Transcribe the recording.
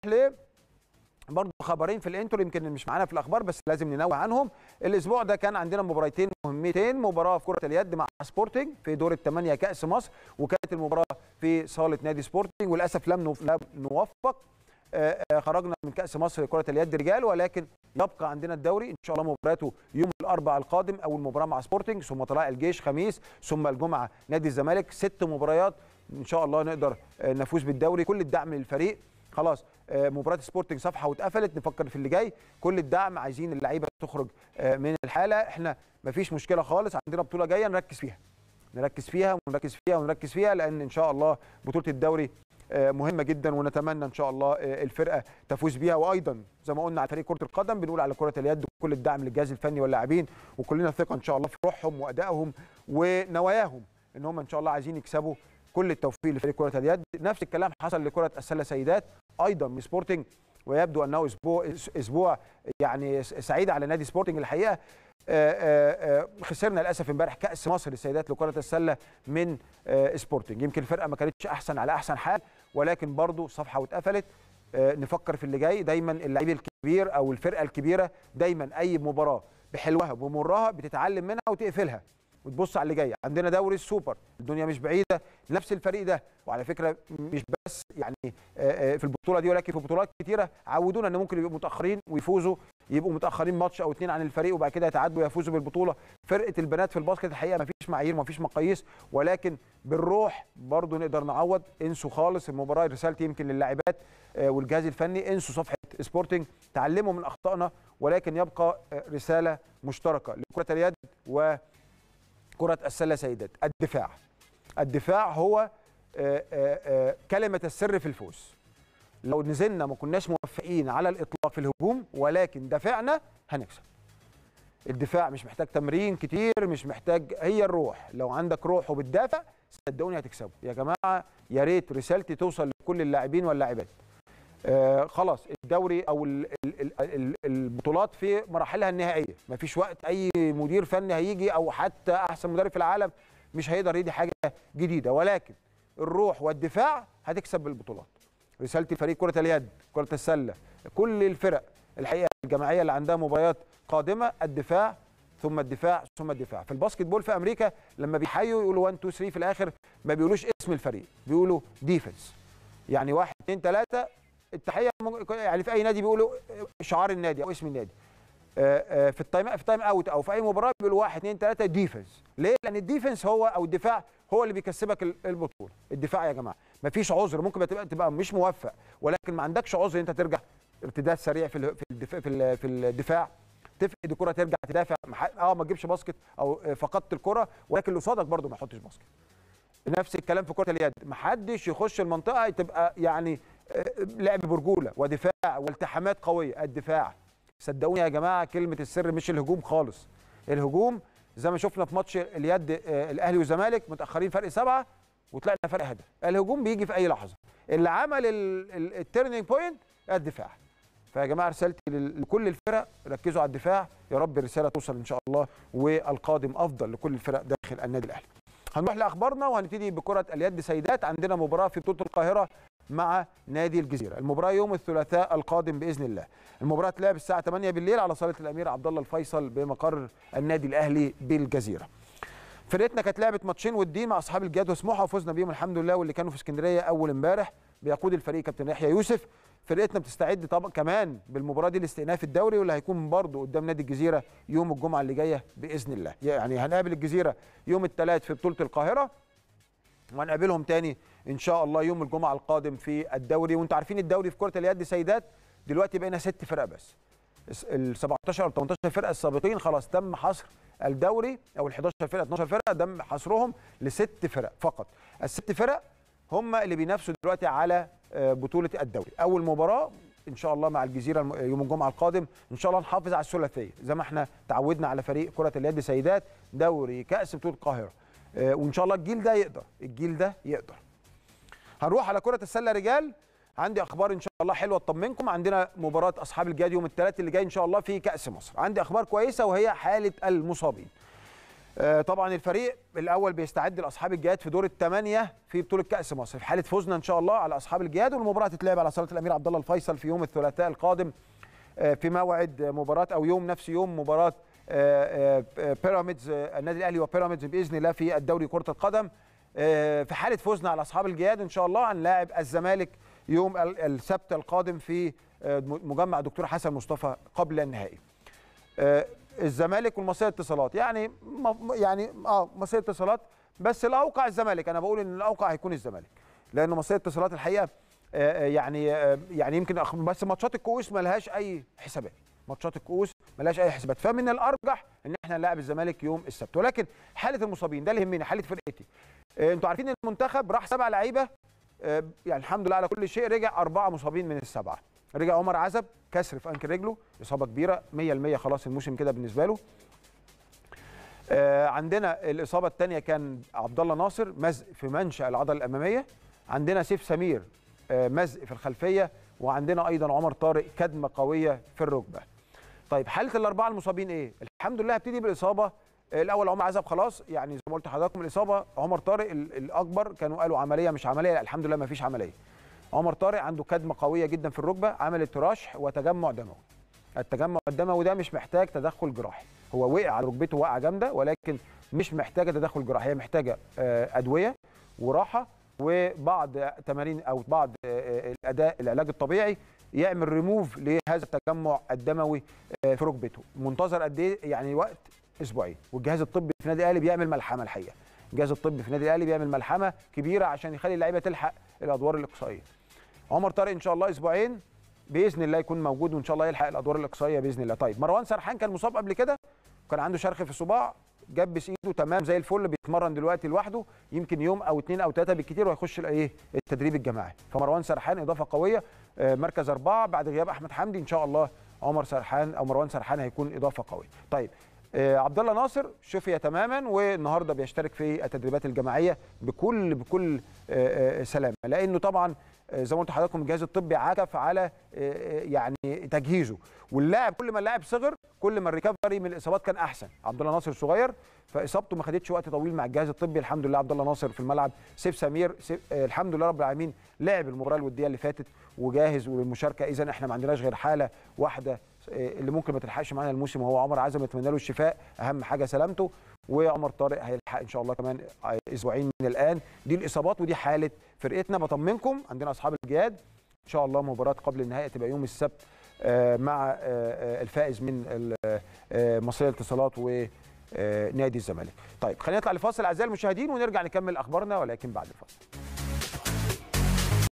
برضه خبرين في الانترو يمكن مش معانا في الاخبار بس لازم ننوه عنهم. الاسبوع ده كان عندنا مباراتين مهمتين، مباراه في كره اليد مع سبورتنج في دور الثمانيه كاس مصر، وكانت المباراه في صاله نادي سبورتنج، وللاسف لم نوفق. خرجنا من كاس مصر لكره اليد رجال، ولكن يبقى عندنا الدوري ان شاء الله مباراته يوم الاربعاء القادم، اول مباراه مع سبورتنج، ثم طلائع الجيش خميس، ثم الجمعه نادي الزمالك. 6 مباريات ان شاء الله نقدر نفوز بالدوري. كل الدعم للفريق. خلاص مباراه سبورتنج صفحه واتقفلت، نفكر في اللي جاي. كل الدعم، عايزين اللعيبه تخرج من الحاله. احنا مفيش مشكله خالص، عندنا بطوله جايه نركز فيها لان ان شاء الله بطوله الدوري مهمه جدا، ونتمنى ان شاء الله الفرقه تفوز بيها. وايضا زي ما قلنا على فريق كره القدم بنقول على كره اليد كل الدعم للجهاز الفني واللاعبين، وكلنا ثقه ان شاء الله في روحهم وادائهم ونواياهم ان هم ان شاء الله عايزين يكسبوا. كل التوفيق لفريق كره اليد. نفس الكلام حصل لكره السله سيدات ايضا من سبورتنج، ويبدو انه اسبوع يعني سعيد على نادي سبورتنج الحقيقه. خسرنا للاسف امبارح كاس مصر للسيدات لكره السله من سبورتنج. يمكن الفرقه ما كانتش احسن على احسن حال، ولكن برضو صفحه واتقفلت. نفكر في اللي جاي دايما. اللعيب الكبير او الفرقه الكبيره دايما اي مباراه بحلوها بمرها بتتعلم منها وتقفلها وتبص على اللي جاي. عندنا دوري السوبر، الدنيا مش بعيده، نفس الفريق ده. وعلى فكره مش بس يعني في البطوله دي، ولكن في بطولات كتيره عودونا ان ممكن يبقوا متاخرين ويفوزوا، يبقوا متاخرين ماتش او 2 عن الفريق وبعد كده يتعادلوا ويفوزوا بالبطوله. فرقه البنات في الباسكت الحقيقه مفيش معايير مفيش مقاييس، ولكن بالروح برضو نقدر نعوض. انسوا خالص المباراه. رسالتي يمكن للاعبات والجهاز الفني، انسوا صفحه سبورتنج، تعلموا من اخطائنا، ولكن يبقى رساله مشتركه لكره اليد وكره السله سيدات. الدفاع هو كلمه السر في الفوز. لو نزلنا ما كناش موفقين على الاطلاق في الهجوم، ولكن دافعنا هنكسب. الدفاع مش محتاج تمرين كتير، مش محتاج، هي الروح. لو عندك روح وبتدافع صدقوني هتكسبوا يا جماعه. يا ريت رسالتي توصل لكل اللاعبين واللاعبات. خلاص الدوري او البطولات في مراحلها النهائيه، مفيش وقت. اي مدير فني هيجي او حتى احسن مدرب في العالم مش هيقدر يدي حاجه جديده، ولكن الروح والدفاع هتكسب بالبطولات. رسالتي لفريق كره اليد، كره السله، كل الفرق الحقيقه الجماعيه اللي عندها مباريات قادمه، الدفاع ثم الدفاع ثم الدفاع. في الباسكت بول في امريكا لما بيحيوا يقولوا 1 2 3 في الاخر، ما بيقولوش اسم الفريق، بيقولوا ديفنس. يعني 1 2 3 التحيه. يعني في اي نادي بيقولوا شعار النادي او اسم النادي. في التايم اوت او في اي مباراه بيقولوا 1 2 3 ديفنس. ليه؟ لان الديفنس هو او الدفاع هو اللي بيكسبك البطوله. الدفاع يا جماعه مفيش عذر. ممكن تبقى مش موفق، ولكن ما عندكش عذر انت ترجع ارتداد سريع في الدفاع، تفقد الكره ترجع تدافع. ما تجيبش باسكت او فقدت الكره، ولكن اللي قصادك برده ما يحطش باسكت. نفس الكلام في كره اليد، ما حدش يخش المنطقه تبقى يعني لعب برجوله ودفاع والتحامات قويه. الدفاع صدقوني يا جماعه كلمه السر مش الهجوم خالص. الهجوم زي ما شفنا في ماتش اليد الاهلي والزمالك متاخرين فرق 7 وطلعنا فرق هدف. الهجوم بيجي في اي لحظه. اللي عمل التيرنينج بوينت الدفاع. فيا جماعه رسالتي لكل الفرق، ركزوا على الدفاع. يا رب الرساله توصل ان شاء الله، والقادم افضل لكل الفرق داخل النادي الاهلي. هنروح لاخبارنا وهنبتدي بكره اليد سيدات. عندنا مباراه في بطوله القاهره مع نادي الجزيره. المباراه يوم الثلاثاء القادم باذن الله. المباراه تلعب الساعه 8 بالليل على صاله الامير عبد الله الفيصل بمقر النادي الاهلي بالجزيره. فرقتنا كانت لعبت ماتشين وديين مع اصحاب الجياد وسموحه وفزنا بيهم الحمد لله، واللي كانوا في اسكندريه اول امبارح بيقود الفريق كابتن يحيى يوسف. فرقتنا بتستعد طبعا كمان بالمباراه دي لاستئناف الدوري، واللي هيكون برضه قدام نادي الجزيره يوم الجمعه اللي جايه باذن الله. يعني هنقابل الجزيره يوم الثلاث في بطوله القاهره، وهنقابلهم تاني ان شاء الله يوم الجمعه القادم في الدوري. وانتم عارفين الدوري في كره اليد سيدات دلوقتي بقينا 6 فرق بس. ال 17 او 18 فرقه السابقين خلاص تم حصر الدوري، او ال 11 فرقه 12 فرقه تم حصرهم ل6 فرق فقط. ال6 فرق هم اللي بينافسوا دلوقتي على بطوله الدوري. اول مباراه ان شاء الله مع الجزيره يوم الجمعه القادم، ان شاء الله نحافظ على الثلاثيه زي ما احنا تعودنا على فريق كره اليد سيدات، دوري كاس بطوله القاهره. وان شاء الله الجيل ده يقدر. هنروح على كره السله رجال. عندي اخبار ان شاء الله حلوه تطمنكم. عندنا مباراه اصحاب الجياد يوم الثلاث اللي جاي ان شاء الله في كاس مصر. عندي اخبار كويسه وهي حاله المصابين. طبعا الفريق الاول بيستعد لاصحاب الجهاد في دور الثمانيه في بطوله كاس مصر، في حاله فوزنا ان شاء الله على اصحاب الجهاد، والمباراه هتتلعب على صاله الامير عبد الله الفيصل في يوم الثلاثاء القادم في موعد مباراه او يوم نفس يوم مباراه بيراميدز، النادي الاهلي وبيراميدز باذن الله في الدوري كره القدم. في حاله فوزنا على اصحاب الجهاد ان شاء الله هنلاعب الزمالك يوم السبت القادم في مجمع دكتور حسن مصطفى قبل النهائي. الزمالك والمصرية اتصالات يعني مصرية اتصالات، بس الاوقع الزمالك. انا بقول ان الاوقع هيكون الزمالك، لان مصرية اتصالات الحقيقه يعني يمكن بس ماتشات الكؤوس ما لهاش اي حسابات، ماتشات الكؤوس ما لهاش اي حسابات، فمن الارجح ان احنا نلاعب الزمالك يوم السبت. ولكن حاله المصابين ده اللي يهمني، حاله فرقتي. انتوا عارفين المنتخب راح 7 لعيبه، يعني الحمد لله على كل شيء، رجع 4 مصابين من ال7. رجع عمر عزب كسر في انكل رجله، اصابه كبيره 100% خلاص الموسم كده بالنسبه له. عندنا الاصابه الثانيه كان عبد الله ناصر مزق في منشأ العضله الاماميه، عندنا سيف سمير مزق في الخلفيه، وعندنا ايضا عمر طارق كدمه قويه في الركبه. طيب حاله الاربعه المصابين ايه؟ الحمد لله هبتدي بالاصابه الاول عمر عزب خلاص، يعني زي ما قلت لحضراتكم الاصابه عمر طارق الاكبر كانوا قالوا عمليه مش عمليه، لا الحمد لله ما فيش عمليه. عمر طارق عنده كدمه قويه جدا في الركبه، عملت رشح وتجمع دموي. التجمع الدموي ده مش محتاج تدخل جراحي، هو وقع على ركبته وقعه جامده ولكن مش محتاجه تدخل جراحي، هي محتاجه ادويه وراحه وبعض تمارين او بعض الاداء العلاج الطبيعي يعمل ريموف لهذا التجمع الدموي في ركبته. منتظر قد ايه؟ يعني وقت اسبوعين، والجهاز الطبي في النادي الاهلي بيعمل ملحمه الحقيقه. الجهاز الطبي في النادي الاهلي بيعمل ملحمه كبيره عشان يخلي اللعيبه تلحق الادوار الاقصائيه. عمر طارق ان شاء الله اسبوعين باذن الله يكون موجود، وان شاء الله يلحق الادوار الاقصائيه باذن الله. طيب مروان سرحان كان مصاب قبل كده، كان عنده شرخ في الصباع، جبس ايده تمام زي الفل، بيتمرن دلوقتي لوحده، يمكن يوم او 2 أو 3 بالكثير وهيخش التدريب الجماعي. فمروان سرحان اضافه قويه، مركز 4 بعد غياب احمد حمدي، ان شاء الله عمر سرحان او مروان سرحان هيكون اضافه قويه. طيب عبد الله ناصر شفي تماما، والنهارده بيشترك في التدريبات الجماعيه بكل سلامه، لانه طبعا زي ما قلت لحضراتكم الجهاز الطبي عكف على يعني تجهيزه، واللاعب كل ما اللاعب صغر كل ما الريكفري من الاصابات كان احسن. عبد الله ناصر صغير فاصابته ما خدتش وقت طويل مع الجهاز الطبي، الحمد لله عبد الله ناصر في الملعب. سيف سمير الحمد لله رب العالمين لعب المباراه الوديه اللي فاتت وجاهز للمشاركه، اذا احنا ما عندناش غير حاله واحده اللي ممكن ما تلحقش معانا الموسم وهو عمر عزم، نتمنى له الشفاء، اهم حاجه سلامته. وعمر طارق هيلحق ان شاء الله كمان اسبوعين من الان. دي الاصابات ودي حاله فرقتنا. بطمنكم عندنا اصحاب الجهاد ان شاء الله مباراه قبل النهائي تبقى يوم السبت مع الفائز من مصرية الاتصالات ونادي الزمالك. طيب خلينا نطلع لفاصل اعزائي المشاهدين ونرجع نكمل اخبارنا ولكن بعد الفاصل.